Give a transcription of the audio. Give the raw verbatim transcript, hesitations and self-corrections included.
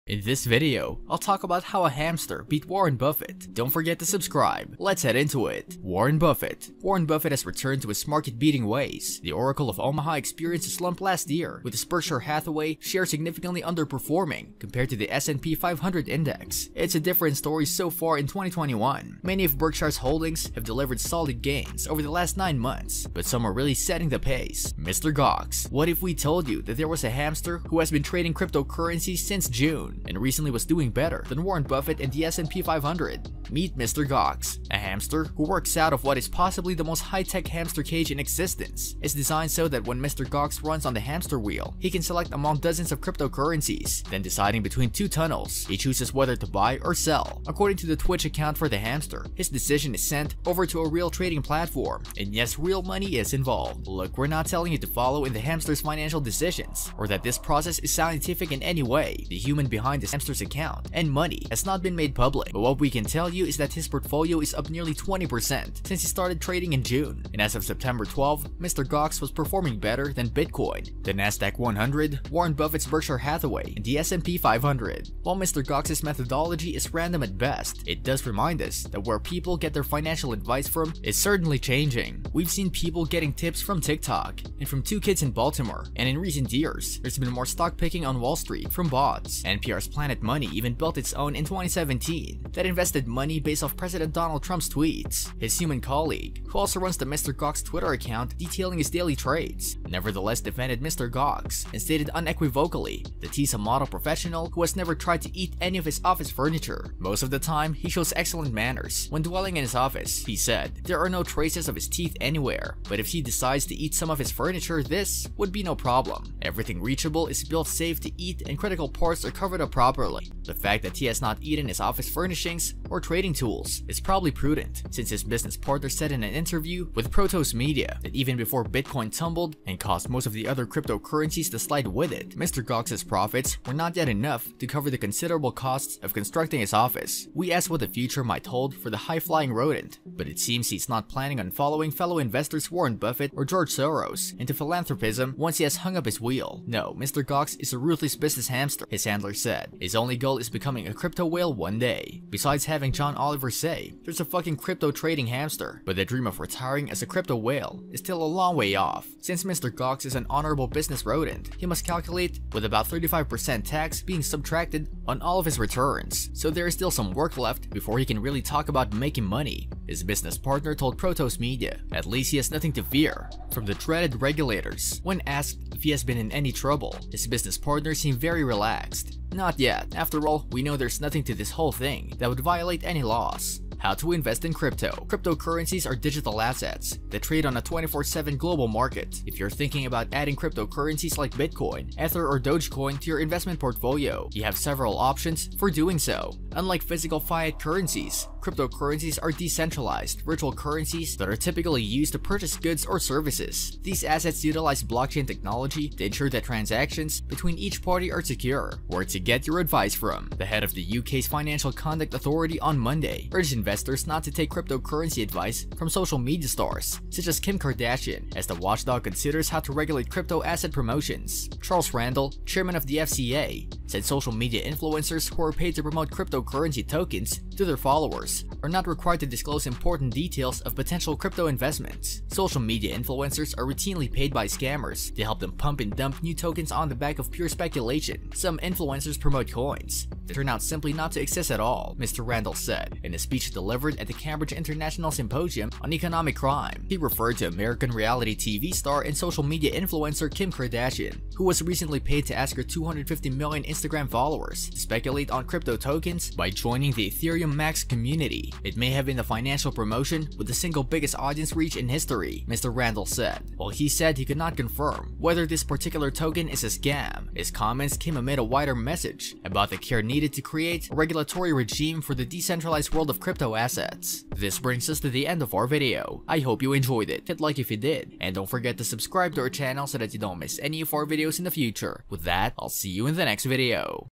In this video, I'll talk about how a hamster beat Warren Buffett. Don't forget to subscribe. Let's head into it. Warren Buffett. Warren Buffett has returned to his market-beating ways. The Oracle of Omaha experienced a slump last year, with his Berkshire Hathaway share significantly underperforming compared to the S and P five hundred index. It's a different story so far in twenty twenty-one. Many of Berkshire's holdings have delivered solid gains over the last nine months, but some are really setting the pace. Mister Gox. What if we told you that there was a hamster who has been trading cryptocurrencies since June and recently was doing better than Warren Buffett and the S and P five hundred? Meet Mister Gox, a hamster who works out of what is possibly the most high-tech hamster cage in existence. It's designed so that when Mister Gox runs on the hamster wheel, he can select among dozens of cryptocurrencies. Then deciding between two tunnels, he chooses whether to buy or sell. According to the Twitch account for the hamster, his decision is sent over to a real trading platform, and yes, real money is involved. Look, we're not telling you to follow in the hamster's financial decisions, or that this process is scientific in any way. The human behind the hamster's account and money has not been made public, but what we can tell you is that his portfolio is up nearly twenty percent since he started trading in June, and as of September twelfth, Mister Gox was performing better than Bitcoin, the Nasdaq one hundred, Warren Buffett's Berkshire Hathaway, and the S and P five hundred. While Mister Gox's methodology is random at best, it does remind us that where people get their financial advice from is certainly changing. We've seen people getting tips from TikTok and from two kids in Baltimore, and in recent years, there's been more stock picking on Wall Street from bots. N P R's Planet Money even built its own in twenty seventeen that invested money based off President Donald Trump's tweets. His human colleague, who also runs the Mister Gox Twitter account detailing his daily trades, nevertheless defended Mister Gox and stated unequivocally that he's a model professional who has never tried to eat any of his office furniture. Most of the time, he shows excellent manners when dwelling in his office. He said there are no traces of his teeth anywhere, but if he decides to eat some of his furniture, this would be no problem. Everything reachable is built safe to eat and critical parts are covered up properly. The fact that he has not eaten his office furnishings or trading tools is probably prudent, since his business partner said in an interview with Protos Media that even before Bitcoin tumbled and caused most of the other cryptocurrencies to slide with it, Mister Gox's profits were not yet enough to cover the considerable costs of constructing his office. We asked what the future might hold for the high-flying rodent, but it seems he's not planning on following fellow investors Warren Buffett or George Soros into philanthropism once he has hung up his wheel. No, Mister Gox is a ruthless business hamster, his handler said. His only goal is becoming a crypto whale one day. Besides having John Oliver say, there's a fucking crypto trading hamster, but the dream of retiring as a crypto whale is still a long way off. Since Mister Gox is an honorable business rodent, he must calculate with about thirty-five percent tax being subtracted on all of his returns, so there is still some work left before he can really talk about making money. His business partner told Protos Media at least he has nothing to fear from the dreaded regulators. When asked if he has been in any trouble, his business partner seemed very relaxed. Not yet. After all, we know there's nothing to this whole thing that would violate any laws. How to invest in crypto. Cryptocurrencies are digital assets that trade on a twenty-four seven global market. If you're thinking about adding cryptocurrencies like Bitcoin, Ether, or Dogecoin to your investment portfolio, you have several options for doing so. Unlike physical fiat currencies, cryptocurrencies are decentralized virtual currencies that are typically used to purchase goods or services. These assets utilize blockchain technology to ensure that transactions between each party are secure. Where to get your advice from. The head of the U K's Financial Conduct Authority on Monday urged investors not to take cryptocurrency advice from social media stars such as Kim Kardashian, as the watchdog considers how to regulate crypto asset promotions. Charles Randall, chairman of the F C A, said social media influencers who are paid to promote cryptocurrency tokens to their followers are not required to disclose important details of potential crypto investments. Social media influencers are routinely paid by scammers to help them pump and dump new tokens on the back of pure speculation. Some influencers promote coins that turn out simply not to exist at all, Mister Randall said in a speech delivered at the Cambridge International Symposium on Economic Crime. He referred to American reality T V star and social media influencer Kim Kardashian, who was recently paid to ask her two hundred fifty million Instagram followers to speculate on crypto tokens by joining the Ethereum Max community. It may have been the financial promotion with the single biggest audience reach in history, Mister Randall said. While he said he could not confirm whether this particular token is a scam, his comments came amid a wider message about the care needed to create a regulatory regime for the decentralized world of crypto assets. This brings us to the end of our video. I hope you enjoyed it. Hit like if you did, and don't forget to subscribe to our channel so that you don't miss any of our videos in the future. With that, I'll see you in the next video.